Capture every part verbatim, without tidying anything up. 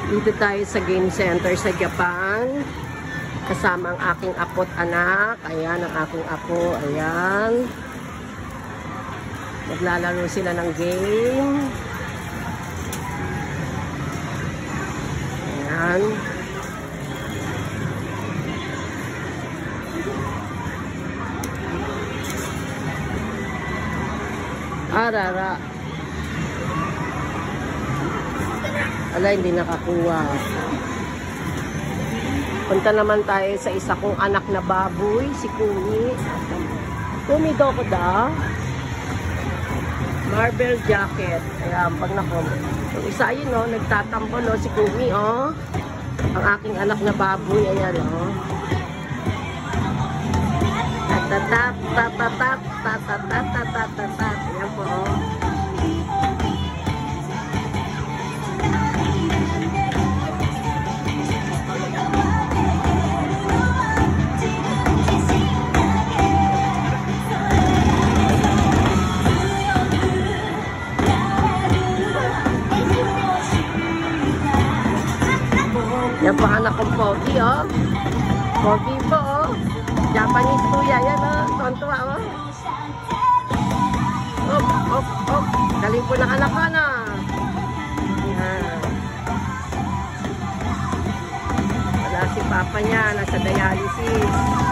Dito tayo sa game center sa Japan. Kasama ang aking apo't anak. Ayan, ang aking apo. Ayan. Naglalaro sila ng game. Ayan. Arara. Ala, hindi nakakuha. Punta naman tayo sa isa kong anak na baboy, si Kumi. Kumi daw ko da. Marble jacket. Ayan, pag nakom. Yung isa yun, no, nagtatampo, no, si Kumi, oh. Ang aking anak na baboy, ayan, oh. Tatatat, tatatat, tatatat, tatatat. Ayan po, oh. Yan pa anak kong Pogi, oh. Pogi po, oh. Japanese kuya, yan, oh. Tontua, oh. Op, op, op. Galing po ng anak ka na. Yan. Wala si papa niya, nasa dialysis.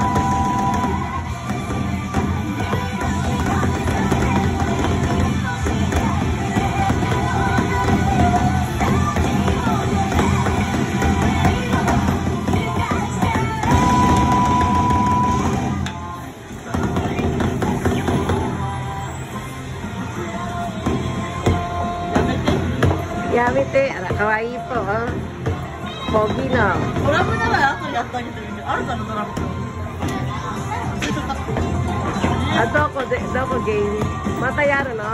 Yamete, ala, kawaii po, oh. Pogi na. Wala mo na ba? Ito yata nito yun. Ano ba? Ano ba? Ato ko, ato ko game. Matayaro, no?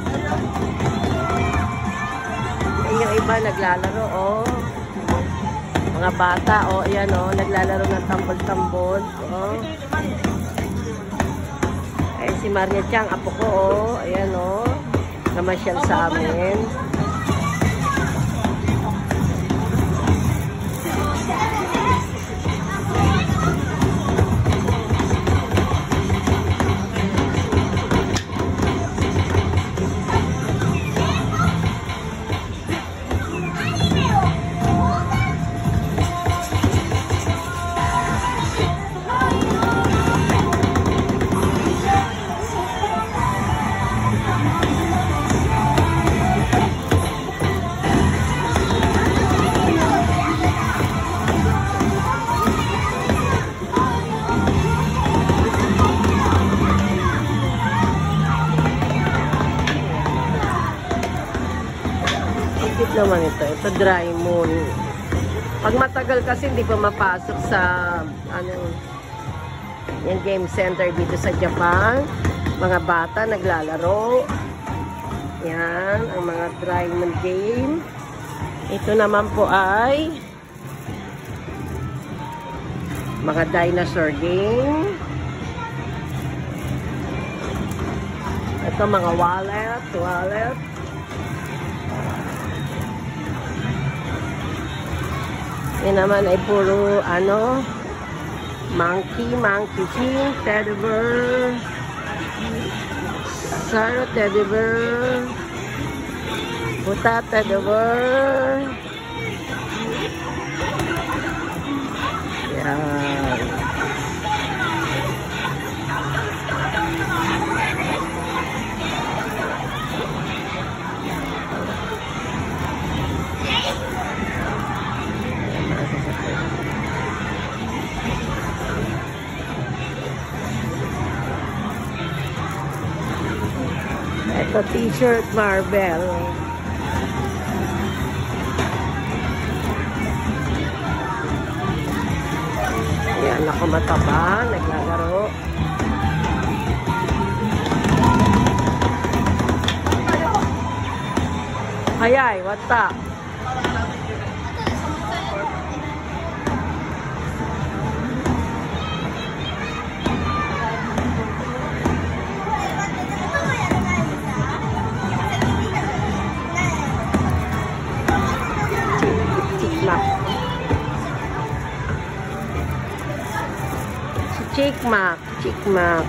Ay, yung iba naglalaro, oh. Mga bata, oh. Ayan, oh. Naglalaro ng tambol-tambol, oh. Ay, si Maria Chang, apo ko, oh. Ayan, oh. Namasyal sa amin. Naman ito, ito dry moon. Pag matagal kasi hindi pa mapasok sa ano yung game center dito sa Japan. Mga bata naglalaro. Yan, ang mga dry moon game. Ito naman po ay mga dinosaur game. Ito mga wallet, wallet. Yan naman ay puro, ano, monkey, monkey king, teddy bear, saro teddy bear, buta teddy bear. Yan. Ito, t-shirt Marvel. Ayan, ako mataba, naglalaro. Hayay, what's up? Chickmack. Chickmack.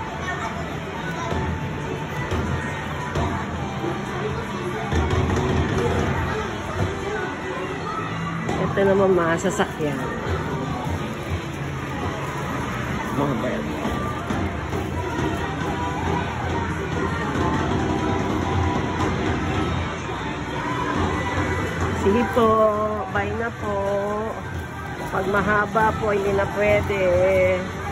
Ito naman mga sasakyan. Mga bel. Sige po. Bye na po. Pag mahaba po, hindi na pwede.